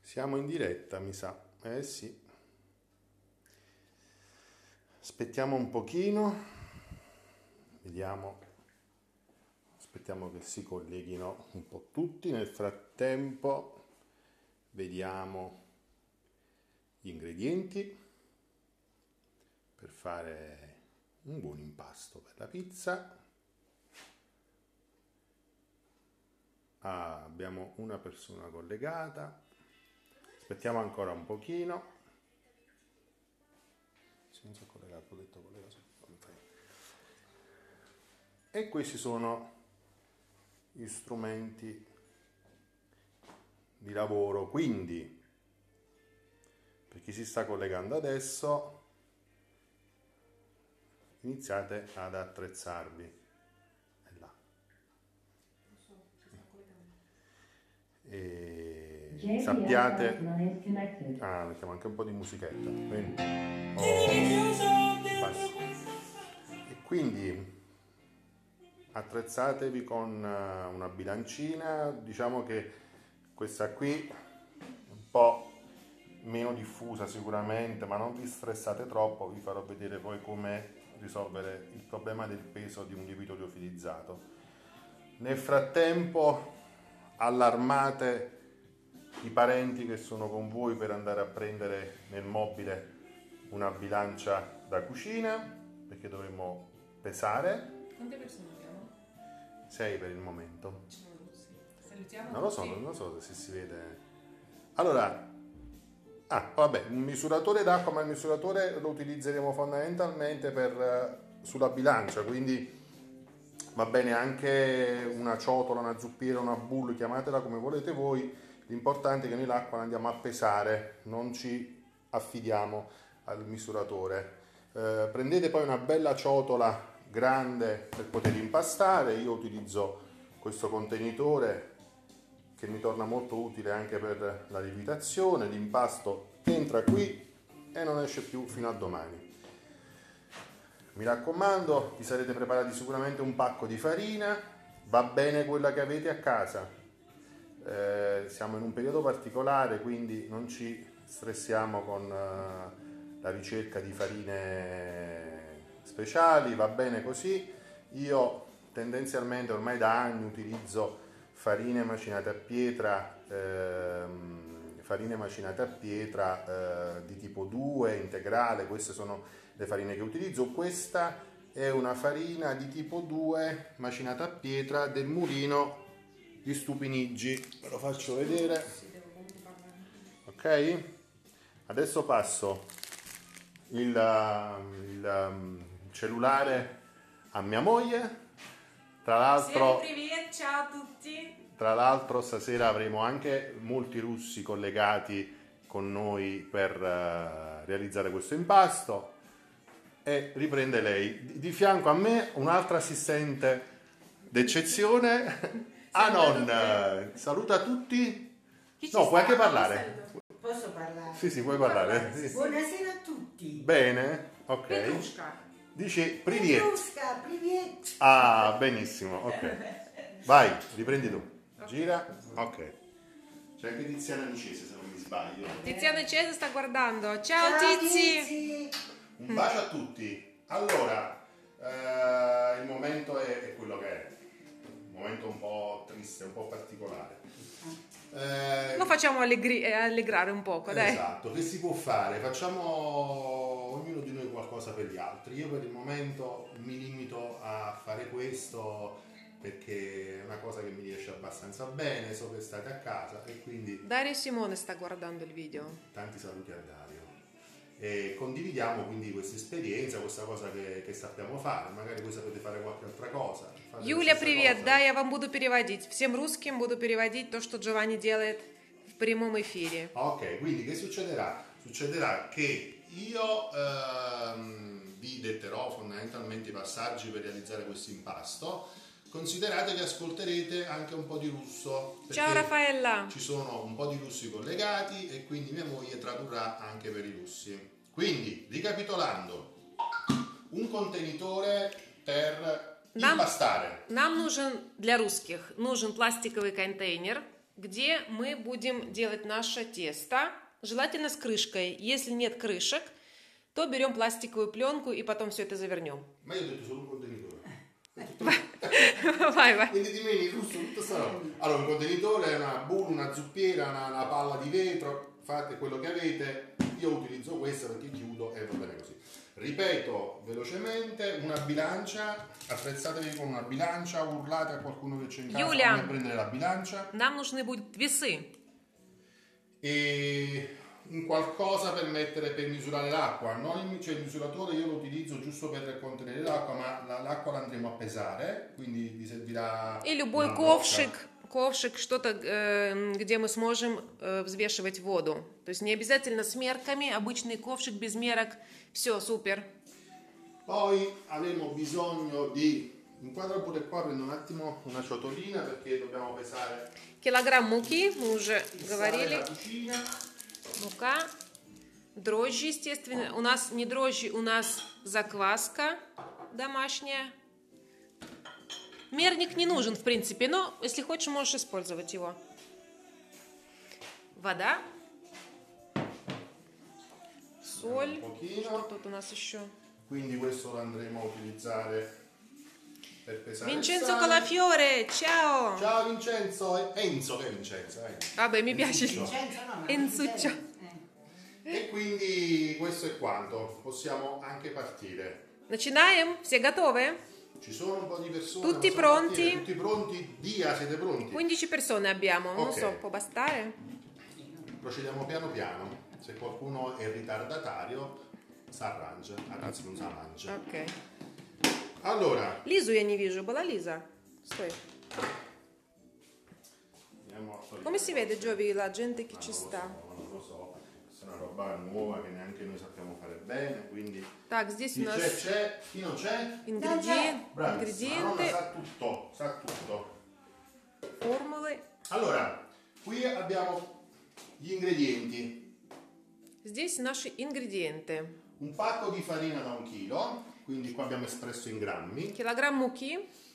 Siamo in diretta, mi sa. Eh sì. Aspettiamo un pochino. Vediamo. Aspettiamo che si colleghino un po' tutti. Nel frattempo vediamo gli ingredienti per fare un buon impasto per la pizza. Abbiamo una persona collegata. Aspettiamo ancora un pochino. Se non si è collegato, ho detto collega. E questi sono gli strumenti di lavoro. Quindi, per chi si sta collegando adesso, iniziate ad attrezzarvi. È là. E sappiate, mettiamo anche un po' di musichetta. E quindi attrezzatevi con una bilancina. Diciamo che questa qui è un po' meno diffusa sicuramente, ma non vi stressate troppo, vi farò vedere poi come risolvere il problema del peso di un lievito liofilizzato. Nel frattempo allarmate i parenti che sono con voi per andare a prendere nel mobile una bilancia da cucina, perché dovremmo pesare. Quante persone abbiamo? 6 per il momento. Salutiamo Non lo so, tutti. non so se si vede. Allora, vabbè, un misuratore d'acqua, ma il misuratore lo utilizzeremo fondamentalmente sulla bilancia, quindi va bene anche una ciotola, una zuppiera, una boule, chiamatela come volete voi. L'importante è che noi l'acqua la andiamo a pesare, non ci affidiamo al misuratore. Prendete poi una bella ciotola grande per poter impastare. Io utilizzo questo contenitore che mi torna molto utile anche per la lievitazione. L'impasto entra qui e non esce più fino a domani. Mi raccomando, vi sarete preparati sicuramente un pacco di farina, va bene quella che avete a casa. Siamo in un periodo particolare, quindi non ci stressiamo con la ricerca di farine speciali, va bene così. Io tendenzialmente ormai da anni utilizzo farine macinate a pietra, di tipo 2, integrale. Queste sono le farine che utilizzo. Questa è una farina di tipo 2 macinata a pietra del mulino di Stupinigi, ve lo faccio vedere. Ok? Adesso passo il cellulare a mia moglie. Tra l'altro, Ciao a tutti. Tra l'altro stasera avremo anche molti russi collegati con noi per realizzare questo impasto. E riprende lei. Di fianco a me un'altra assistente d'eccezione. Anon, saluta tutti. No, puoi anche parlare. Posso parlare? Sì, puoi parlare. Sì. Buonasera a tutti. Bene, ok. Petrushka. Dici privet. Petrushka, privet. Ah, benissimo, ok. Vai, riprendi tu. Gira, ok. C'è anche Tiziana Nicese, se non mi sbaglio. Tiziana Cese sta guardando. Ciao Tizi. Un bacio a tutti. Allora, il momento è quello che è. Un momento un po' triste, un po' particolare. Lo facciamo allegrare un poco, dai. Esatto, che si può fare? Facciamo ognuno di noi qualcosa per gli altri. Io per il momento mi limito a fare questo perché è una cosa che mi riesce abbastanza bene, so che state a casa e quindi Dario Simone sta guardando il video. tanti saluti a Dario. E condividiamo quindi questa esperienza, questa cosa che sappiamo fare. Magari voi sapete fare qualche altra cosa. Юля, привет! Да, я вам буду переводить. Всем русским буду переводить то, что Giovanni делает в прямом эфире. Ok, quindi che succederà? Succederà che io vi detterò fondamentalmente i passaggi per realizzare questo impasto. Considerate che ascolterete anche un po' di russo. Ciao Raffaella! Ci sono un po' di russi collegati e quindi mia moglie tradurrà anche per i russi. Quindi, ricapitolando, un contenitore per impastare. Нам нужен, для русских, нужен пластиковый контейнер. где мы будем делать наше тесто. Желательно с крышкой. Если нет крышек, то берем пластиковую пленку и потом все это завернем. Ma io ho detto solo un contenitore. Vai, vai. Quindi dimentichi tutto sta roba. Allora, un contenitore, una bulla, una zuppiera, una palla di vetro, fate quello che avete. Io utilizzo questa perché chiudo e va bene così. Ripeto velocemente, una bilancia, attrezzatevi con una bilancia, urlate a qualcuno che c'è in casa, Giulia. come prendere la bilancia. Нам нужны будут весы. E un qualcosa per misurare l'acqua, cioè il misuratore io lo utilizzo giusto per contenere l'acqua, ma l'acqua la andremo a pesare, quindi vi servirà И любой una ковшик, что-то, где мы sможем взвешивать воду. То есть не обязательно с мерками, обычный ковшик без мерок. Все, супер. Poi avremo bisogno di, inquadra pure qua, prendo un attimo una ciotolina perché dobbiamo pesare Килограмм муки, мы уже il sale говорили. da cucina. Мука, дрожжи, естественно. У нас не дрожжи, у нас закваска домашняя. Мерник не нужен, в принципе, но если хочешь, можешь использовать его. Вода, соль. Un pochino. Что тут у нас еще? Quindi questo lo andremo a utilizzare per pesare il Vincenzo sale. Colafiore, ciao! Ciao Vincenzo, Enzo che è Vincenzo, Vabbè, mi piace. Vincenzo no, ma Enzuccio. E quindi questo è quanto, possiamo anche partire. Начинаем? Все готовы? Ci sono un po' di persone. Tutti possiamo pronti? partire? Tutti pronti? Dia, siete pronti? 15 persone abbiamo, non Ok. so, può bastare? Procediamo piano piano. Se qualcuno è ritardatario, si arrangia, anzi non si arrangia. Ok. Allora, Лизу я не вижу, была Лиза? Stai. andiamo a togliere Come si le vede, cose. Giovi, la gente che Ma ci non lo sta? so, non lo so. Questa è una roba nuova che neanche noi sappiamo fare bene, quindi Так, здесь chi у нас c'è, chi non c'è? ингредиенты, Bravissima, la nonna sa tutto. формулы. Allora, qui abbiamo gli ingredienti. Здесь наши ингредиенты. Un pacco di farina da 1 chilo, quindi qua abbiamo espresso in grammi. Килограмм муки,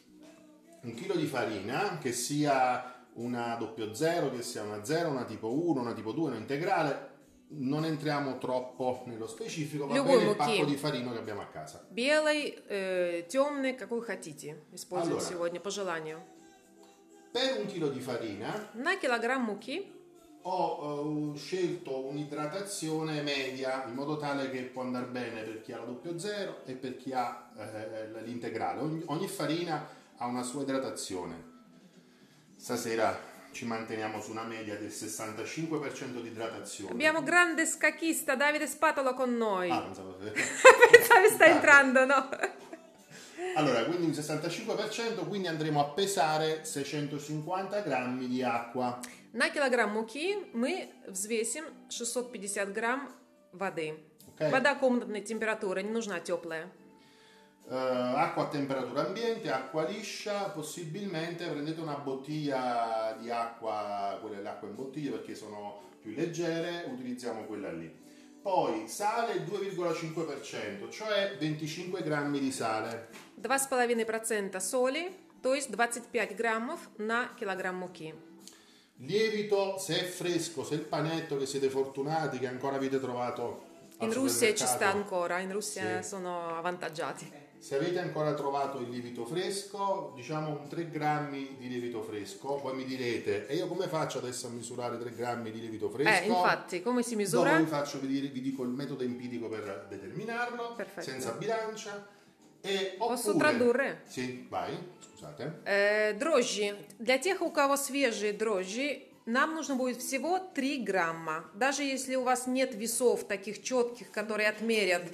1 chilo di farina, che sia una 00, che sia una 0, una tipo 1, una tipo 2, una integrale. Non entriamo troppo nello specifico, va Любой bene il муки. pacco di farina che abbiamo a casa. белый, темный, какой хотите. Используем Allora. сегодня по желанию. Per 1 chilo di farina На килограмм муки ho scelto un'idratazione media in modo tale che può andare bene per chi ha la 00 e per chi ha l'integrale. Ogni farina ha una sua idratazione. Stasera ci manteniamo su una media del 65% di idratazione. abbiamo grande scacchista Davide Spatola con noi. Ah, non sapevo. Pensavi sta entrando, no? Allora, quindi un 65%, quindi andremo a pesare 650 grammi di acqua. На килограмм муки мы взвесим 650 грамм воды. Ok? Вода комнатной температуры, не нужна теплая. Acqua a temperatura ambiente, acqua liscia, possibilmente prendete una bottiglia di acqua, quelle dell'acqua in bottiglia perché sono più leggere, utilizziamo quella lì. Poi sale il 2,5%, cioè 25 grammi di sale. 2,5% соли, то есть 25 граммов на килограмм муки. Lievito, se è fresco, se il panetto, che siete fortunati che ancora avete trovato al In Russia ci sta supermercato. ancora, in Russia Sì. sono avvantaggiati. Se avete ancora trovato il lievito fresco, diciamo un 3 grammi di lievito fresco, poi mi direte, e io come faccio adesso a misurare 3 grammi di lievito fresco? Infatti, come si Dopo misura? vi dico il metodo empirico per determinarlo, Perfetto. senza bilancia. Posso Oppure, tradurre? Sì, vai, scusate. Дрожжи. Для тех, у кого свежие дрожжи, нам нужно будет всего 3 грамма. Даже если у вас нет весов таких четких, которые отмерят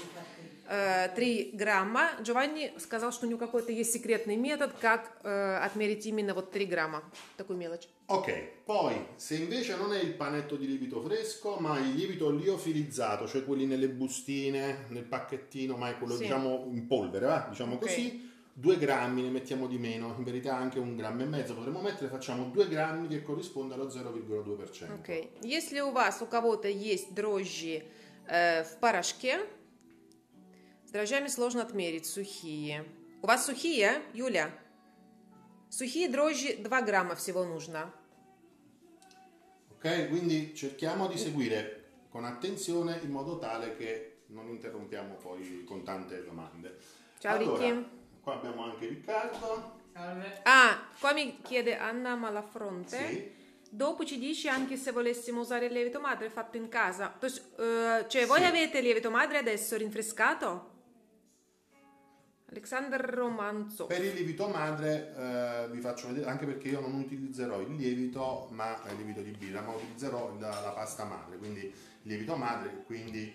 3 грамма, Джованни сказал, что у него какой-то есть секретный метод, как отмерить именно вот 3 грамма. Такую мелочь. Ok, poi se invece non è il panetto di lievito fresco, ma il lievito liofilizzato, cioè quelli nelle bustine, nel pacchettino, ma è quello Sì. diciamo in polvere, va? Diciamo Ok. così, 2 grammi, ne mettiamo di meno, in verità anche 1,5 grammi potremmo mettere, facciamo 2 grammi che corrisponde allo 0,2%. Okay. Если у вас, у кого-то есть дрожжи в порошке, с дрожжами сложно отмерить, сухие. У вас сухие, Юля? Сухие дрожжи 2 грамма всего нужно. Ok? Quindi cerchiamo di seguire con attenzione in modo tale che non interrompiamo poi con tante domande. Ciao allora, Ricky. qua abbiamo anche Riccardo. Salve. Ah, qua mi chiede Anna Malafronte. Sì. Dopo ci dici anche se volessimo usare il lievito madre fatto in casa. Cioè, voi Sì. avete il lievito madre adesso rinfrescato? Alexander Romanzo. Per il lievito madre vi faccio vedere, anche perché io non utilizzerò il lievito, ma il lievito di birra, ma utilizzerò la pasta madre, quindi il lievito madre, quindi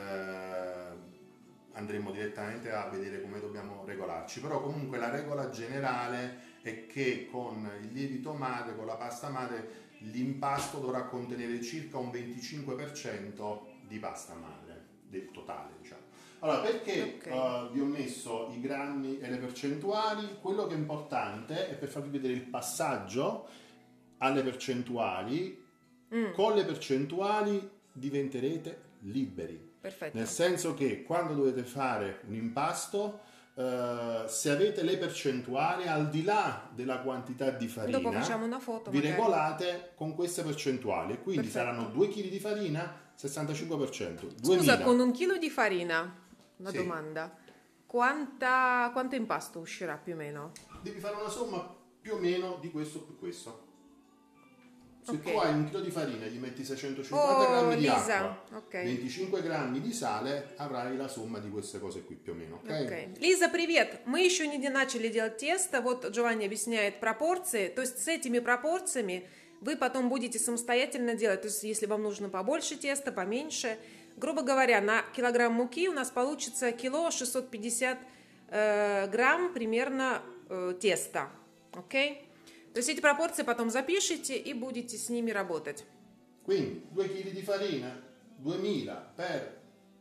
andremo direttamente a vedere come dobbiamo regolarci. Però comunque la regola generale è che con il lievito madre, con la pasta madre, l'impasto dovrà contenere circa un 25% di pasta madre, del totale, diciamo. Allora, perché vi ho messo i grammi e le percentuali? Quello che è importante è per farvi vedere il passaggio alle percentuali. Con le percentuali diventerete liberi. Perfetto. Nel senso che quando dovete fare un impasto, se avete le percentuali, al di là della quantità di farina, Dopo facciamo una foto, vi magari. regolate con queste percentuali. Quindi Perfetto. saranno 2 kg di farina, 65%. Scusa, 2000. con 1 chilo di farina, una Sì. domanda. Quanto impasto uscirà più o meno? Devi fare una somma più o meno di questo più questo. Se Ok. tu hai 1 chilo di farina e gli metti 650 Oh, grammi di Lisa, acqua, ok. 25 grammi di sale, avrai la somma di queste cose qui più o meno, ok? Окей. Лиза, привет! Мы еще не начали делать тесто. Вот Джованни объясняет пропорции. То есть с этими пропорциями вы потом будете самостоятельно делать. То есть если вам нужно побольше теста, поменьше. Грубо говоря, на килограмм муки у нас получится кило 650 грамм примерно теста. Окей? То есть эти пропорции потом запишите и будете с ними работать. Quindi 2 kg di farina, 2000 per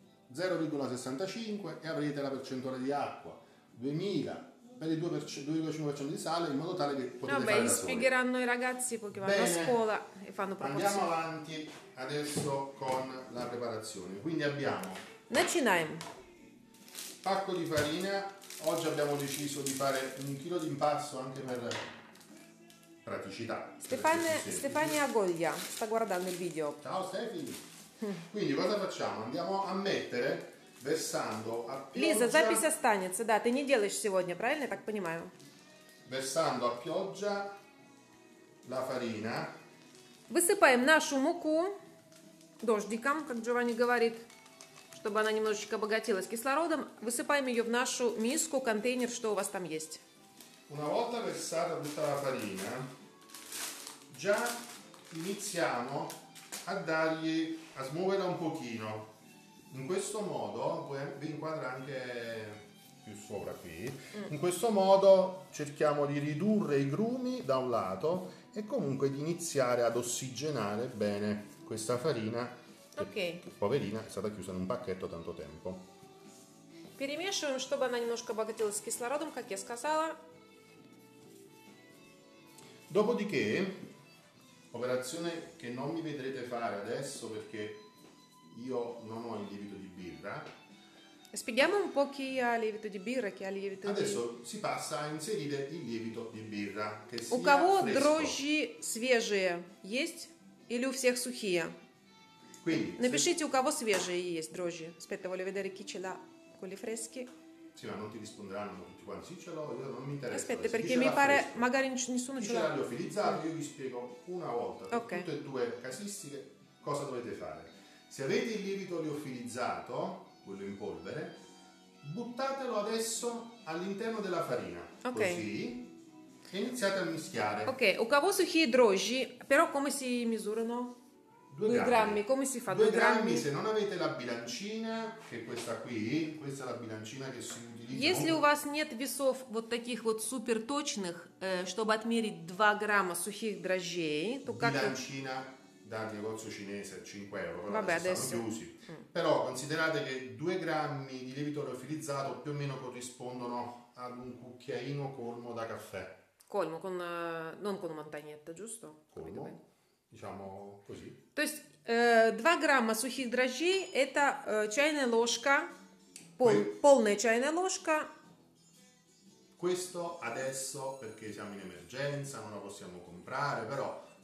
0,65 e avrete la percentuale di acqua, 2000 per il 2,5% di sale, in modo tale che potete Vabbè, fare gli da soli. spiegheranno i ragazzi poi che vanno a Bene. scuola e fanno Andiamo proporzioni. avanti adesso con la preparazione. Quindi abbiamo Начинаем. pacco di farina. Oggi abbiamo deciso di fare 1 chilo di impasto anche per praticità. Stefania Goglia sta guardando il video. Ciao Stefi. Quindi cosa facciamo? Andiamo a mettere, versando a Лиза, pioggia, запись останется. Да, ты не делаешь сегодня, правильно? Я так понимаю. versando a pioggia la farina. Высыпаем нашу муку дождиком, как Джованни говорит, чтобы она немножечко обогатилась кислородом. Высыпаем ее в нашу миску, контейнер, что у вас там есть. Una volta versata tutta la farina, già iniziamo a smuoverla un pochino. In questo modo, vi inquadra anche più sopra qui, in questo modo cerchiamo di ridurre i grumi da un lato e comunque di iniziare ad ossigenare bene questa farina, che, Ok. poverina, è stata chiusa in un pacchetto tanto tempo. Перемешиваем, чтобы она немножко обогатилась кислородом, как я сказала. Dopodiché, operazione che non mi vedrete fare adesso perché io non ho il lievito di birra, Spieghiamo un po' chi ha lievito di birra, chi ha lievito di... adesso si passa a inserire il lievito di birra che sia У кого fresco. дрожжи свежие есть или у всех сухие? Quindi, Напишите, у кого свежие есть дрожжи. Aspetta, voglio vedere chi ce l'ha, quelli freschi. sì, ma non ti risponderanno tutti quanti. Sì, ce l'ho, io non mi interessa. Aspetta, adesso. Chi perché ce mi l'ha pare fresco? magari nessuno Chi ce ce l'ha l'ha. liofilizzato, io vi spiego una volta per Ok. tutte e due casistiche cosa dovete fare. Se avete il lievito liofilizzato, quello in polvere, buttatelo adesso all'interno della farina, Ok. così, e iniziate a mischiare. Ok, у кого сухие дрожжи, però come si misurano? 2 grammi, come si fa? 2 2 grammi? se non avete la bilancina, che è questa qui, questa è la bilancina che si utilizza. Если у вас нет весов вот таких вот супер точных, чтобы отмерить 2 грамма сухих дрожжей, то как... Bilancina dal negozio cinese a 5 euro, però Vabbè, adesso stanno adesso. chiusi. Però considerate che 2 grammi di lievito liofilizzato più o meno corrispondono ad un cucchiaino colmo da caffè. Colmo, non con montagnetta, giusto? Capito bene? Colmo, diciamo così. То есть 2 грамма сухих дрожжей это чайная ложка, полная чайная ложка. Questo adesso perché siamo in emergenza, non la possiamo comprare, però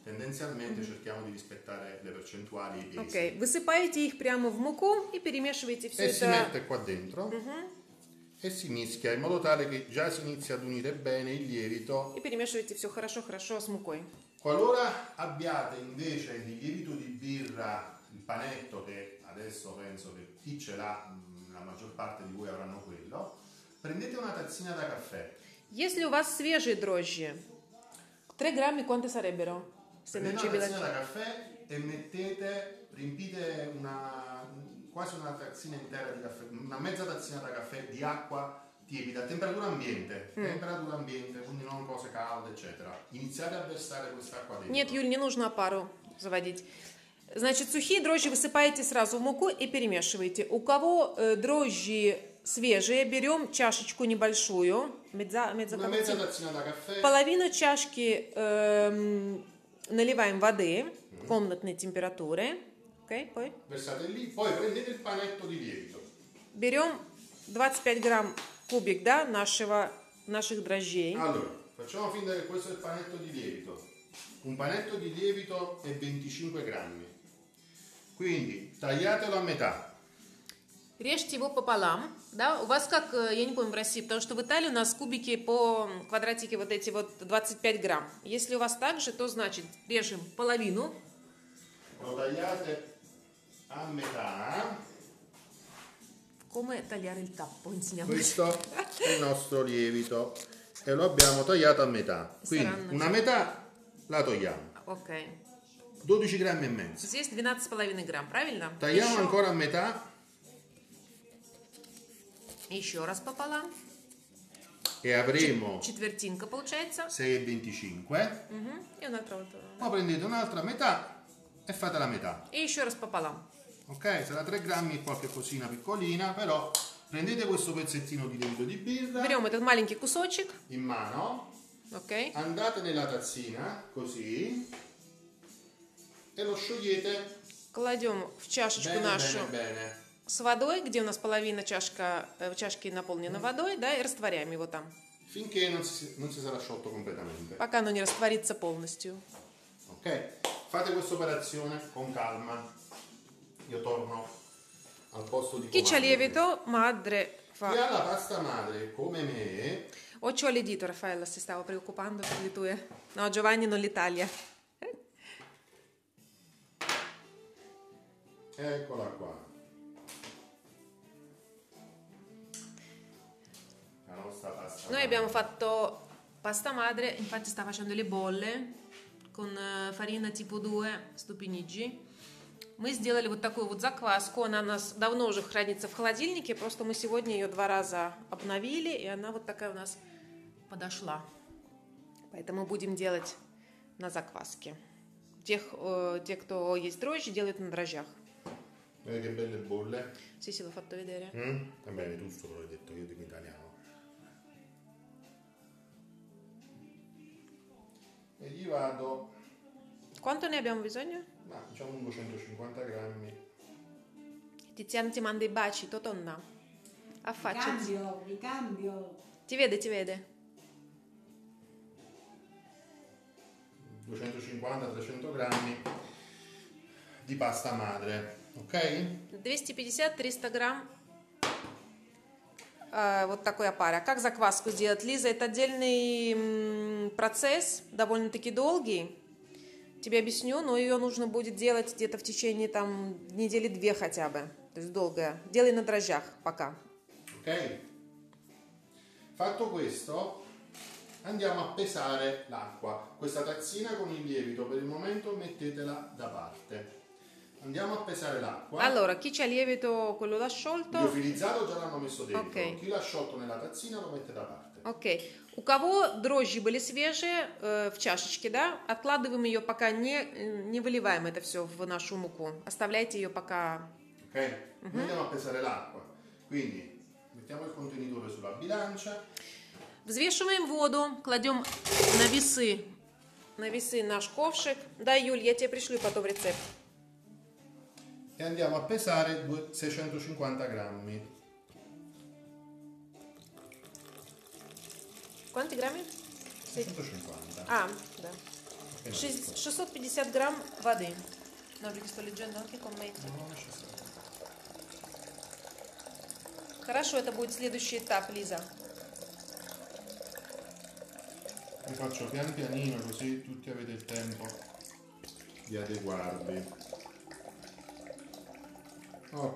tendenzialmente cerchiamo di rispettare le percentuali e i pesi. Окей. Высыпаете их прямо в муку и перемешиваете все E si это. mette qua dentro e si mischia in modo tale che già si inizia ad unire bene il lievito. И перемешиваете все хорошо-хорошо с мукой. Qualora abbiate invece di lievito di birra, il panetto, che adesso penso che chi ce l'ha, la maggior parte di voi avranno quello, prendete una tazzina da caffè. Если у вас свежие дрожжи, 3 grammi quante sarebbero? Se non Prendete ci una tazzina da bilanciate. caffè e mettete, riempite quasi una tazzina intera di caffè, una mezza tazzina da caffè di acqua tiepida, a temperatura ambiente, quindi non cose calde, eccetera. Iniziate a versare quest'acqua dentro. Нет, Юль, не нужно пару заводить. Значит, сухие дрожжи высыпаете сразу в муку и перемешиваете. У кого дрожжи свежие, берем чашечку небольшую, Una mezza tazzina da caffè. половину чашки наливаем воды комнатной температуры. Окей, poi. Versate lì, poi prendete il panetto di lievito. Берем 25 грамм кубик, да, наших дрожжей. Allora, facciamo finta che questo è il panetto di lievito. Un panetto di lievito è 25 grammi. Quindi tagliatelo a metà. Режьте его пополам, да, у вас как, я не помню в России, потому что в Италии у нас кубики по квадратике вот эти вот 25 грамм. Если у вас так же, то значит режем половину. Lo tagliate a metà. Come tagliare il tappo, insegniamo. Questo è il nostro lievito e lo abbiamo tagliato a metà. Quindi Saranno una metà la togliamo. Ok. 12 grammi e mezzo. Здесь 12,5 грамм, правильно? Tagliamo ancora a metà Еще раз пополам. e avremo Четвертинка получается. 6,25. И un'altra volta. Poi prendete un'altra metà e fate la metà. И еще раз пополам. Ok, sarà 3 grammi e qualche cosina piccolina, però prendete questo pezzettino di lievito di birra Берем этот маленький кусочек. in mano, Ok. andate nella tazzina, così, e lo sciogliete Кладем в чашечку bene, нашу bene, bene. с водой, где у нас половина чашки наполнена водой, да, и растворяем его там, Finché non si sarà sciolto completamente. пока оно не растворится полностью. Ok? Fate questa operazione con calma. Io torno al posto di Chi c'ha comando. lievito, madre Chi fa. ha la pasta madre come me, O c'ho l'edito, Raffaella, si stava preoccupando per le tue. No, Giovanni non l'Italia. eccola qua. La nostra pasta Noi abbiamo fatto pasta madre, infatti sta facendo le bolle con farina tipo 2 ступеньи. Мы сделали вот такую вот закваску, она у нас давно уже хранится в холодильнике, просто мы сегодня ее 2 раза обновили, и она вот такая у нас подошла. Поэтому будем делать на закваске. Те, кто есть дрожжи, делают на дрожжах. Vedi che belle bolle? Sì, sì, l'ho fatto vedere. Va bene, tu solo l'hai detto io in italiano. E gli vado, Quanto ne abbiamo bisogno? ma diciamo 250 grammi. Tiziana ti manda i baci, Totonna. Affacciati. Ricambio. Ti vede, ti vede. 250-300 grammi di pasta madre, ok? 250-300 грамм вот такой опары. А как закваску сделать? Лиза, это отдельный процесс, довольно-таки долгий. Тебе объясню, но ее нужно будет делать где-то в течение там недели 2 хотя бы. То есть долгая. Делай на дрожжах пока. Ok? Fatto questo, andiamo a pesare l'acqua. Questa tazzina con il lievito per il momento mettetela da parte. Andiamo a pesare l'acqua. Allora, chi c'ha lievito, quello da sciolto? Liofilizzato già l'hanno messo dentro. Ok. Chi l'ha sciolto nella tazzina lo mette da parte. Окей. У кого дрожжи были свежие в чашечке, да, откладываем ее пока не выливаем это все в нашу муку. Оставляйте ее пока. Ok? Noi andiamo a pesare l'acqua. Quindi mettiamo il contenitore sulla bilancia. Взвешиваем воду, кладем на весы наш ковшик. Да, Юль, я тебе пришлю потом рецепт. E andiamo a pesare 650 grammi. Quanti grammi? 650. Ah, да. 650 грамм воды. No, perché sto leggendo anche commenti. Хорошо, это будет следующий этап, Лиза. Vi faccio pian pianino così tutti avete il tempo di adeguarvi. Ok.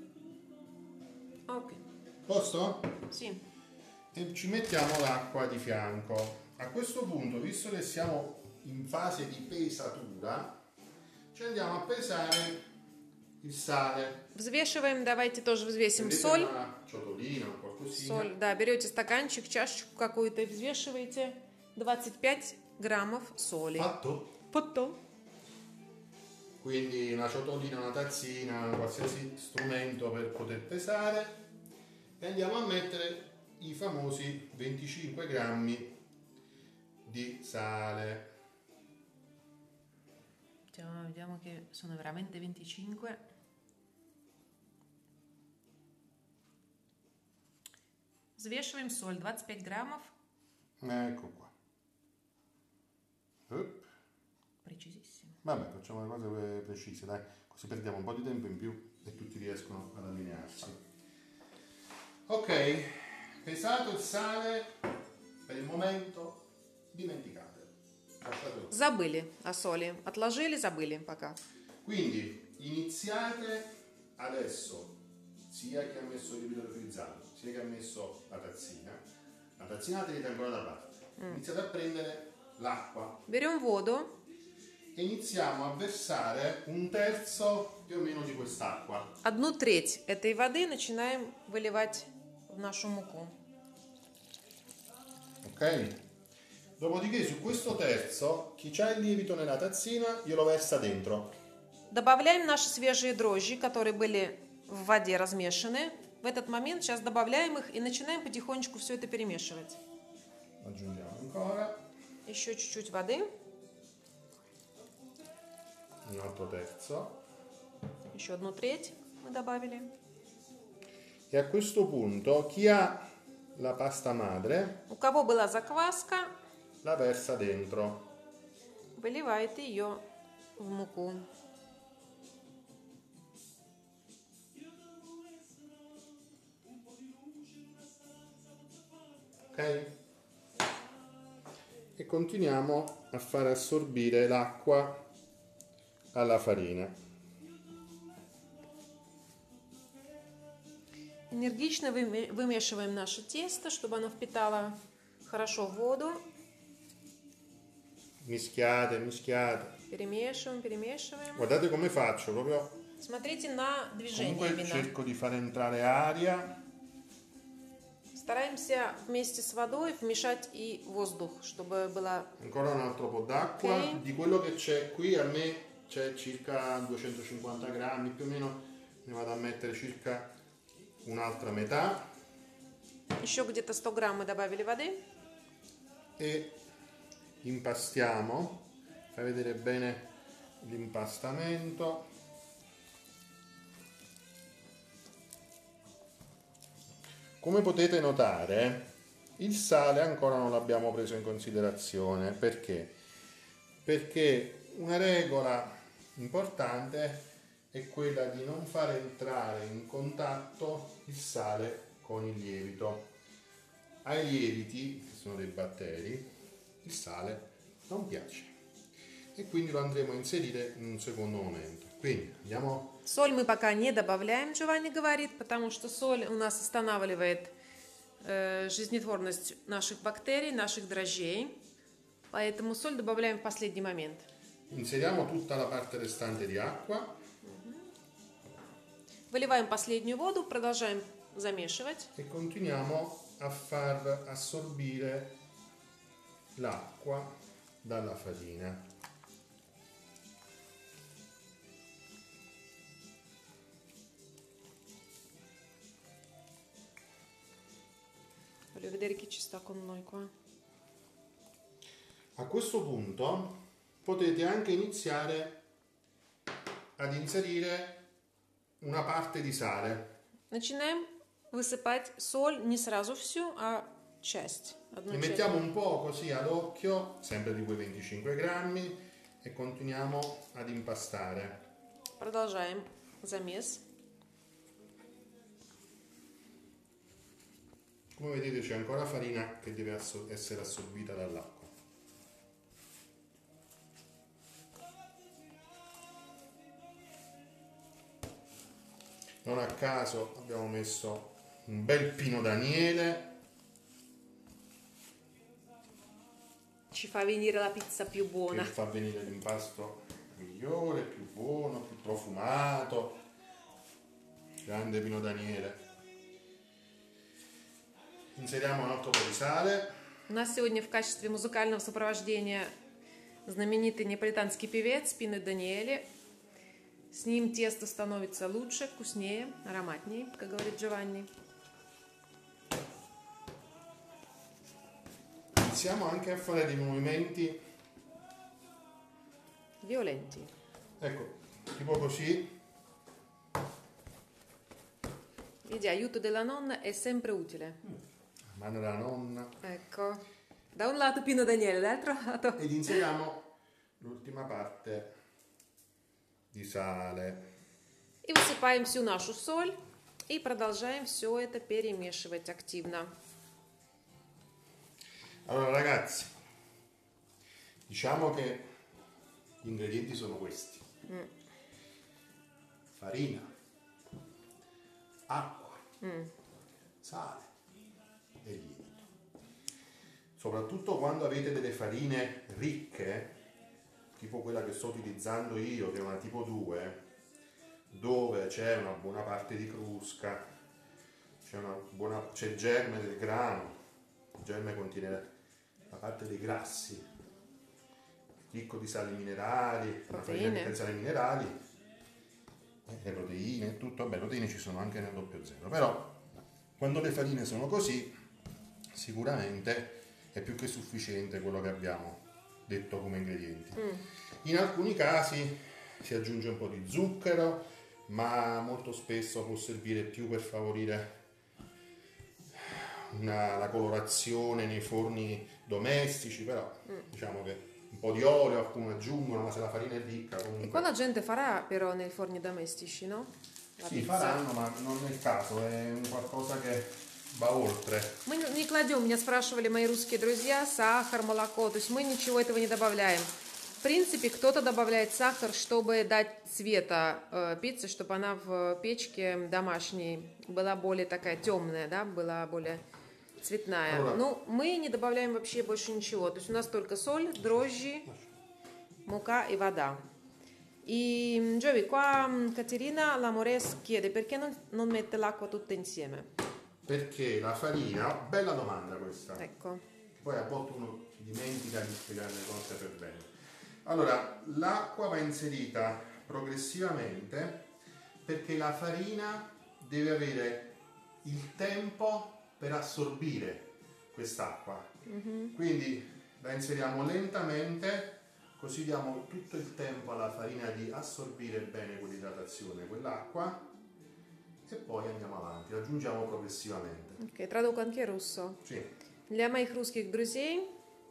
Ok. Posto? Sì. E ci mettiamo l'acqua di fianco. A questo punto, visto che siamo in fase di pesatura, ci andiamo a pesare il sale. Взвешиваем, давайте тоже взвесим Prendete соль. una ciotolina o qualcosina. Соль, да, берете стаканчик, чашечку какую-то и взвешиваете 25 граммов соли. Fatto? Потом. Quindi una ciotolina, una tazzina, qualsiasi strumento per poter pesare. E andiamo a mettere i famosi 25 grammi di sale. Vediamo che sono veramente 25. Взвешиваем соль, 25 граммов. Ecco qua. Precisissimo. Vabbè, facciamo le cose precise, dai, così perdiamo un po' di tempo in più e tutti riescono ad allinearsi. Ok, pesato il sale, per il momento dimenticate. Lasciatelo. Забыли о соли. Отложили, забыли пока. Quindi iniziate adesso, sia chi ha messo il lievito liofilizzato, sia che ha messo la tazzina la tenete ancora da parte. Iniziate a prendere l'acqua Берем воду. e iniziamo a versare un terzo più o meno di quest'acqua. 1/3 этой воды начинаем выливать в нашу муку. Ok? Dopodiché su questo terzo, chi ha il lievito nella tazzina glielo versa dentro. Добавляем наши свежие дрожжи, которые были в воде размешаны. В этот момент сейчас добавляем их и начинаем потихонечку все это перемешивать. Aggiungiamo ancora Еще чуть-чуть воды. un altro terzo. Еще 1/3 мы добавили. E a questo punto chi ha la pasta madre У кого была закваска, la versa dentro. выливает ее в муку. Ok? E continuiamo a far assorbire l'acqua alla farina. Энергично вымешиваем наше тесто, чтобы оно впитало хорошо воду. Mischiate, mischiate. Перемешиваем, перемешиваем. Guardate come faccio, proprio Смотрите на движение comunque вина. cerco di far entrare aria. Стараемся вместе с водой вмешать и воздух, чтобы была... Ancora un altro po' d'acqua. Ok. Di quello che c'è qui a me c'è circa 250 grammi, più o meno ne vado a mettere circa un'altra metà. Еще где-то 100 грамм мы добавили воды. E impastiamo. Fai vedere bene l'impastamento. Come potete notare, il sale ancora non l'abbiamo preso in considerazione. Perché? Perché una regola importante è quella di non far entrare in contatto il sale con il lievito. Ai lieviti, che sono dei batteri, il sale non piace e quindi lo andremo a inserire in un secondo momento. Quindi andiamo. Соль мы пока не добавляем, Джованни говорит, потому что соль у нас останавливает жизнетворность наших бактерий, наших дрожжей. Поэтому соль добавляем в последний момент. Inseriamo tutta la parte restante di acqua. Выливаем последнюю воду, продолжаем замешивать. E continuiamo a far assorbire l'acqua dalla farina. Voglio vedere chi ci sta con noi qua. A questo punto potete anche iniziare ad inserire una parte di sale. Начинаем высыпать соль не сразу всю, а часть. Одну Li часть. mettiamo un po' così ad occhio, sempre di quei 25 grammi, e continuiamo ad impastare. Продолжаем замес. Come vedete c'è ancora farina che deve essere assorbita dall'acqua. Non a caso abbiamo messo un bel pino d'aniele. Ci fa venire la pizza più buona. Che fa venire l'impasto migliore, più buono, più profumato. Grande pino d'aniele. Inseriamo un altro po' di sale. У нас сегодня в качестве музыкального сопровождения знаменитый неаполитанский певец Пино Даниэле. С ним тесто становится лучше, вкуснее, ароматнее, как говорит Джованни. Iniziamo anche a fare dei movimenti, Violenti. ecco, tipo così. Vedi, aiuto della nonna è sempre utile. Mano della nonna. Ecco. Da un lato Pino Daniele, dall'altro lato. Ed inseriamo l'ultima parte di sale. И высыпаем всю нашу соль. И продолжаем все это перемешивать активно. Allora ragazzi, diciamo che gli ingredienti sono questi. Farina, acqua, sale e lievito. Soprattutto quando avete delle farine ricche, tipo quella che sto utilizzando io, che è una tipo 2, dove c'è una buona parte di crusca, c'è il germe del grano, il germe contiene la parte dei grassi, ricco di sali minerali, una farina ricca di sali minerali, le proteine, tutto, vabbè, proteine ci sono anche nel 00, però quando le farine sono così, sicuramente è più che sufficiente quello che abbiamo detto come ingredienti. In alcuni casi si aggiunge un po' di zucchero, ma molto spesso può servire più per favorire la colorazione nei forni domestici, però diciamo che un po' di olio alcuni aggiungono, ma se la farina è ricca comunque... E qua la gente farà però nei forni domestici, no? La Sì, pizza. faranno, ma non è il caso, è un qualcosa che va oltre. Мы не кладем, меня спрашивали мои русские друзья, сахар, молоко, то есть мы ничего этого не добавляем. В принципе, кто-то добавляет сахар, чтобы дать цвета пицце, чтобы она в печке домашней была более такая темная, да, была более цветная. Но мы не добавляем вообще больше ничего. То есть у нас только соль, дрожжи, mouka e vada. E Giovi, qua Caterina Lamores chiede perché non mette l'acqua tutta insieme. Perché la farina, bella domanda questa. Ecco. Poi a volte uno si dimentica di spiegare le cose per bene. Allora, l'acqua va inserita progressivamente perché la farina deve avere il tempo per assorbire quest'acqua. Quindi la inseriamo lentamente, così diamo tutto il tempo alla farina di assorbire bene quell'idratazione, quell'acqua, e poi andiamo avanti, la aggiungiamo progressivamente. Ok, traduco anche russo. Sì. Для моих русских друзей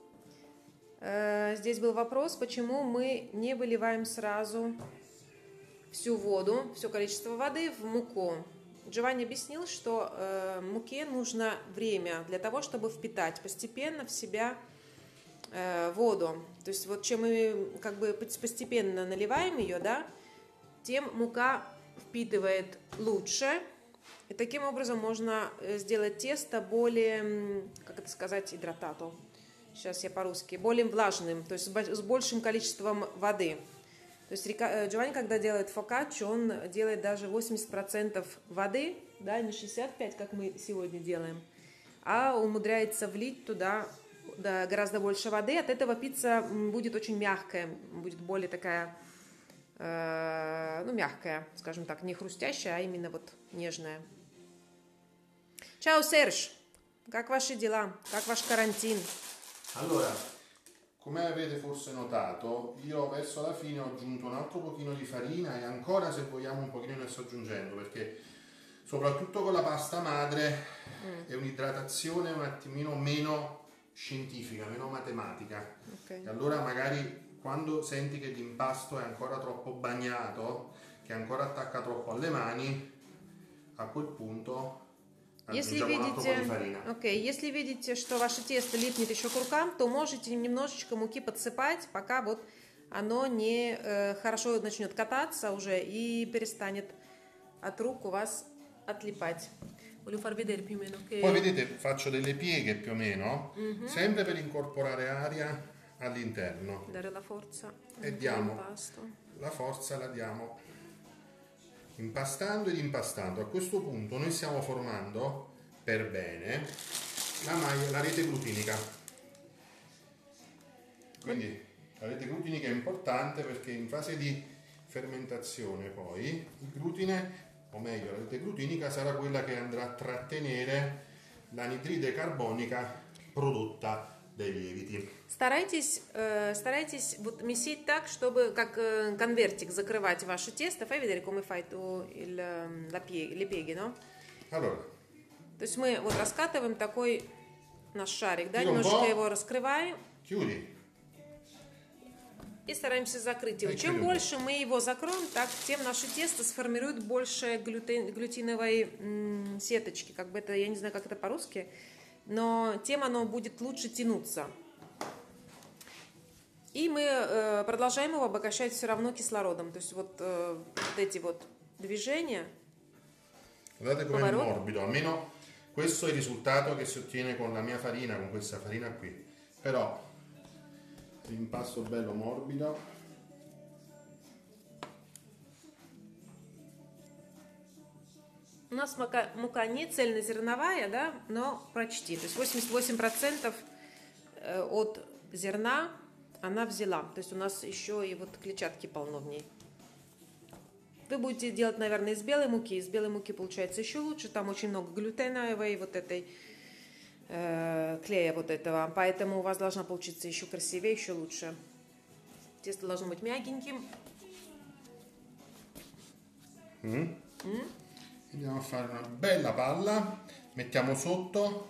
здесь был вопрос, почему мы не выливаем сразу всю воду, все количество воды в муку. Джованни объяснил, что муке нужно время для того, чтобы впитать постепенно в себя воду. То есть вот чем мы как бы постепенно наливаем ее, да, тем мука впитывает лучше. И таким образом можно сделать тесто более, как это сказать, идратато. Сейчас я по-русски. Более влажным, то есть с большим количеством воды. То есть Джованни, когда делает фокаччо, он делает даже 80% воды, да, не 65%, как мы сегодня делаем, а умудряется влить туда гораздо больше воды. От этого пицца будет очень мягкая, будет более такая, ну, мягкая, скажем так, не хрустящая, а именно вот нежная. Ciao Serge, как ваши дела? Как ваш карантин? Allora, come avete forse notato, io verso la fine ho aggiunto un altro pochino di farina e ancora, se vogliamo, un pochino ne sto aggiungendo, perché soprattutto con la pasta madre è un'idratazione un attimino meno scientifica, meno matematica. Okay. E allora magari quando senti che l'impasto è ancora troppo bagnato, che ancora attacca troppo alle mani, a quel punto Если aggiungiamo un altro po' di видите, farina. окей, если видите, что ваше тесто липнет еще к рукам, то можете немножечко муки подсыпать, пока вот оно не хорошо начнет кататься уже и перестанет от рук у вас отлипать. Voglio far vedere più o meno che... Poi vedete, faccio delle pieghe più o meno, sempre per incorporare aria all'interno. Dare la forza E diamo all'impasto. la forza, la diamo impastando ed impastando. A questo punto noi stiamo formando per bene la rete glutinica. Quindi la rete glutinica è importante perché in fase di fermentazione poi il glutine, o meglio la rete glutinica, sarà quella che andrà a trattenere l'anidride carbonica prodotta dai lieviti. Старайтесь вот месить так, чтобы как конвертик закрывать ваше тесто. Fai vedere come fai tu le pieghe, no? Allora, То есть мы вот раскатываем такой наш шарик, да, Chiudi un немножечко po'. его раскрываем chiudi. и стараемся закрыть его. И Чем chiudi un po'. больше мы его закроем, так тем наше тесто сформирует больше глютиновой сеточки. Как бы это, я не знаю, как это по-русски, но тем оно будет лучше тянуться. И мы продолжаем его обогащать все равно кислородом. То есть вот эти вот движения. Guardate com'è Pavarotti. morbido, almeno questo è il risultato che si ottiene con la mia farina, con questa farina qui. Però l'impasto bello morbido. У нас мука не цельнозерновая, да, но почти. То есть 88% от зерна она взяла. То есть у нас еще и вот клетчатки полно в ней. Вы будете делать, наверное, из белой муки. Из белой муки получается еще лучше. Там очень много глютеновой вот этой клея вот этого. Поэтому у вас должна получиться еще красивее, еще лучше. Тесто должно быть мягеньким. Andiamo a fare una bella palla, mettiamo sotto,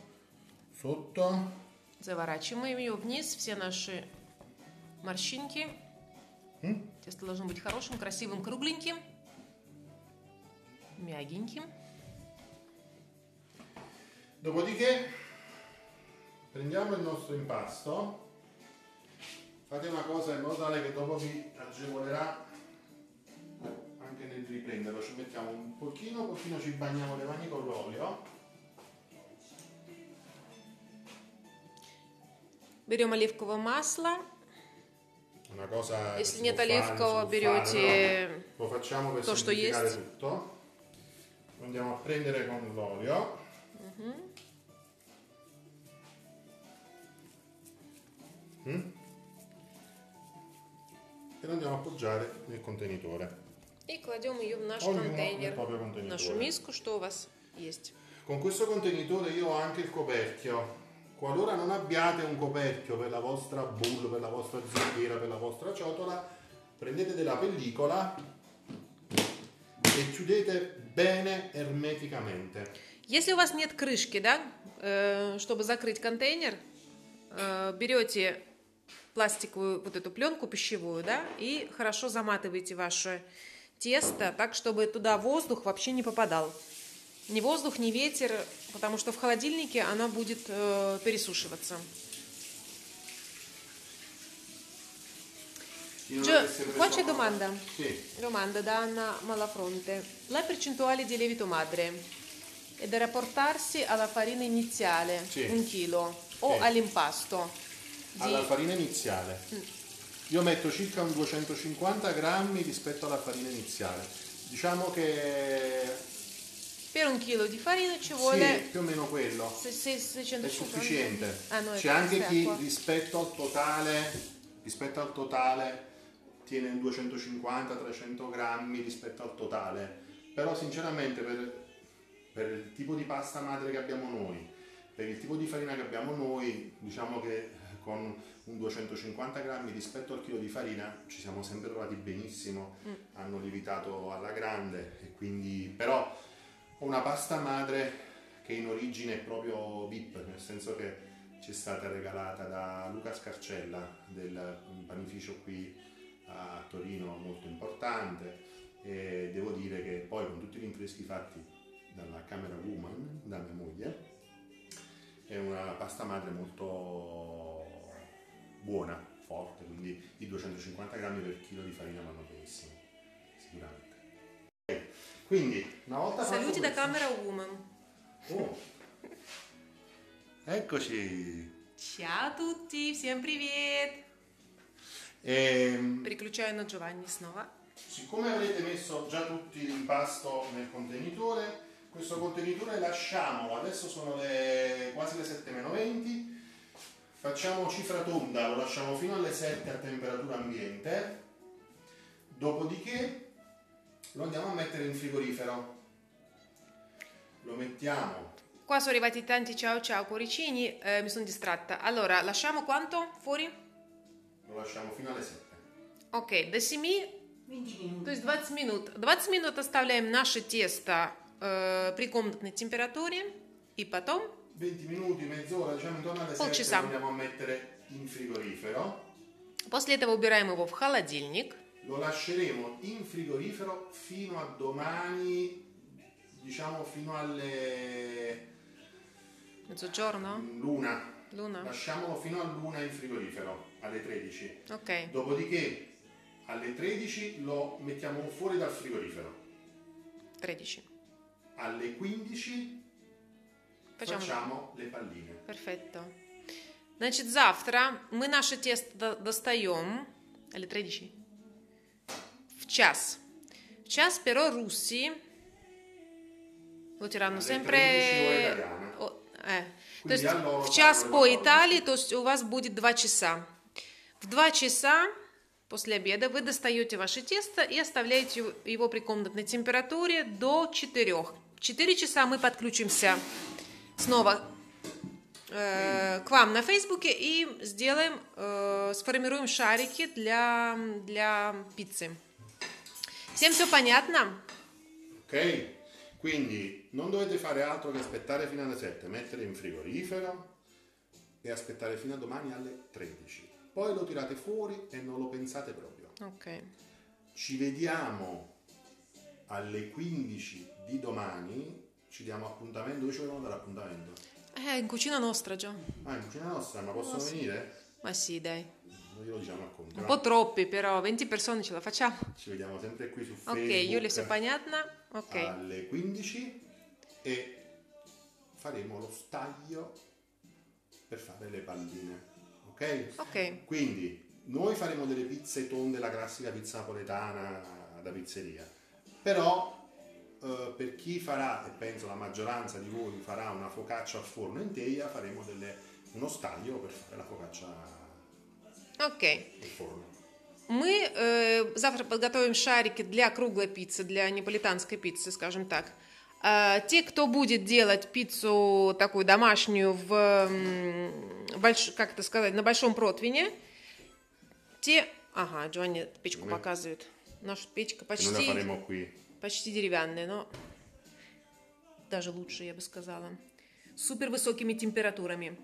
Заворачиваем ее вниз, все наши морщинки. Тесто должно быть хорошим, красивым, кругленьким, мягеньким. dopodiché prendiamo il nostro impasto, fate una cosa in modo tale che dopo vi agevolerà anche nel riprenderlo, ci mettiamo un pochino, ci bagniamo le mani con l'olio. Берем оливковое масло. Una cosa Если che нет si può fare, оливкового, si può берете fare, però lo facciamo per то, что semplificare есть. tutto. Lo andiamo a prendere con l'olio. E lo andiamo a appoggiare nel contenitore. И кладем ее в наш Ognuno nel контейнер, proprio в нашу contenitore. миску, что у вас есть. Con questo contenitore io ho anche il coperchio. Qualora non abbiate un coperchio per la vostra bowl, per la vostra zecchiera, per la vostra ciotola, prendete della pellicola e chiudete bene ermeticamente. Если у вас нет крышки, да, чтобы закрыть контейнер, берете пластиковую вот эту пленку пищевую, да, и хорошо заматываете ваше тесто так, чтобы туда воздух вообще не попадал. Ни воздух, ни ветер, потому что в холодильнике она будет пересушиваться. Qua c'è domanda. Sì. Domanda da Anna Malafronte. La percentuale di lievito madre è da rapportarsi alla farina iniziale, Sì. 1 chilo, o Sì. all'impasto? Alla farina iniziale. Io metto circa un 250 grammi rispetto alla farina iniziale. Diciamo che Per 1 chilo di farina ci sì, vuole più o meno quello. 650. È sufficiente. Ah, no, C'è anche questa è chi acqua. rispetto al totale tiene 250-300 grammi rispetto al totale. Però sinceramente per il tipo di pasta madre che abbiamo noi, per il tipo di farina che abbiamo noi, diciamo che con un 250 grammi rispetto al chilo di farina ci siamo sempre trovati benissimo, hanno lievitato alla grande e quindi però Ho una pasta madre che in origine è proprio VIP, nel senso che ci è stata regalata da Luca Scarcella del panificio qui a Torino molto importante, e devo dire che poi con tutti gli rinfreschi fatti dalla Camera Woman, da mia moglie, è una pasta madre molto buona, forte, quindi i 250 grammi per chilo di farina vanno benissimo, sicuramente. Quindi una volta Saluti da questo... Camera Woman. Oh. Eccoci. Ciao a tutti, всем привет! Переключаю на Giovanni снова. Siccome avrete messo già tutti l'impasto nel contenitore, questo contenitore lasciamolo, adesso sono quasi le 7:20, facciamo cifra tonda, lo lasciamo fino alle 7 a temperatura ambiente, dopodiché lo andiamo a mettere in frigorifero. Lo mettiamo. Qua sono arrivati tanti ciao ciao cuoricini, mi sono distratta. Allora, lasciamo quanto fuori? Lo lasciamo fino alle 7. Ok, до 7, 20 minuti. то есть 20 минут. 20 минут оставляем наше тесто при комнатной температуре, и потом 20 minuti, mezz'ora, diciamo intorno alle 7 Полчаса. lo andiamo a mettere in frigorifero. после этого убираем его в холодильник. Lo lasceremo in frigorifero fino a domani, diciamo fino alle Mezzogiorno? l'una. Luna? Lasciamolo fino all'una in frigorifero, alle 13. Ok, Dopodiché alle 13 lo mettiamo fuori dal frigorifero. 13. Alle 15 Facciamo. facciamo le palline. Perfetto. Значит, завтра мы наше тесто достаем, или 13, в час. В час però russi lo tiranno Alle sempre... 13 ora italiana. То есть Quindi allora в час fanno по la pausa. Италии, то есть у вас будет 2 часа. В 2 часа после обеда вы достаете ваше тесто и оставляете его при комнатной температуре до 4. В 4 часа мы подключимся снова к вам на Фейсбуке и сделаем, сформируем шарики для пиццы. Всем все понятно? Ok? Quindi non dovete fare altro che aspettare fino alle 7, mettere in frigorifero e aspettare fino a domani alle 13. Poi lo tirate fuori e non lo pensate proprio. Ok. Ci vediamo alle 15 di domani, ci diamo appuntamento, dove ci vogliamo dare appuntamento? In cucina nostra già. Ah, in cucina nostra, ma possono venire? Ma sì, dai. Non glielo diciamo a conto. Un po' troppi, però 20 persone ce la facciamo. Ci vediamo sempre qui su Ok, Facebook. Giulia, все понятно? Ok. Alle 15 e faremo lo staglio per fare le palline, ok? Ok. Quindi noi faremo delle pizze tonde, la classica pizza napoletana da pizzeria, però per chi farà, e penso la maggioranza di voi farà una focaccia al forno in teglia, faremo uno staglio per fare la focaccia Ok. al forno. Мы завтра подготовим шарики для круглой пиццы, для неаполитанской пиццы, скажем так. Те, кто будет делать пиццу такую домашнюю как это сказать, на большом противне, те... Ага, Джованни печку показывает. Наша печка Noi la почти faremo qui. деревянная, но даже лучше, я бы сказала. С супер высокими температурами.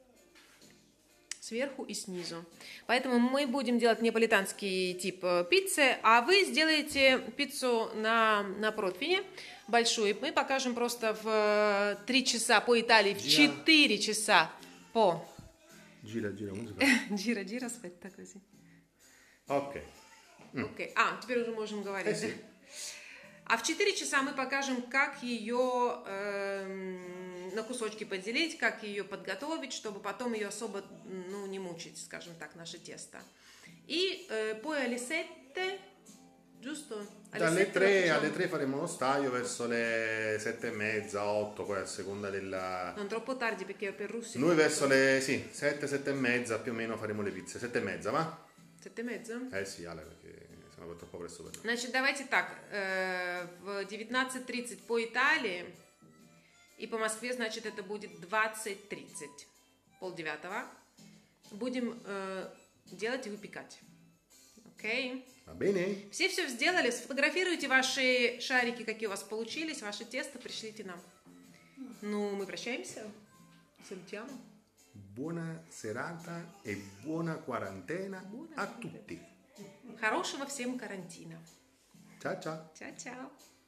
Сверху и снизу. Поэтому мы будем делать неаполитанский тип пиццы, а вы сделаете пиццу на противне большую. Мы покажем просто в 3 часа по Италии, в 4 часа по... Gira, musica. Gira, aspetta così. Ok. Окей. Теперь уже можем говорить. Sì. А в 4 часа мы покажем, как ее на кусочки поделить, как ее подготовить, чтобы потом ее особо не мучить, скажем так, наше тесто. И poi alle 7, giusto? Alle 3 faremo lo staglio verso le 7:30, 8, poi a seconda della... Non troppo tardi perché per russi... Noi verso le 7:30 più o meno faremo le pizze. 7:30, va? 7:30? Sì, Ale, perché sennò è troppo presto per noi. Значит, давайте так, в 19:30 по Италии и по Москве, значит, это будет 20:30, 8:30. Будем делать и выпекать. Окей? Va bene? Все сделали? Сфотографируйте ваши шарики, какие у вас получились, ваше тесто, пришлите нам. Ну, мы прощаемся. Salutiamo. Buona serata e buona quarantena a tutti. Хорошего всем карантина. Ciao ciao. Ciao, ciao.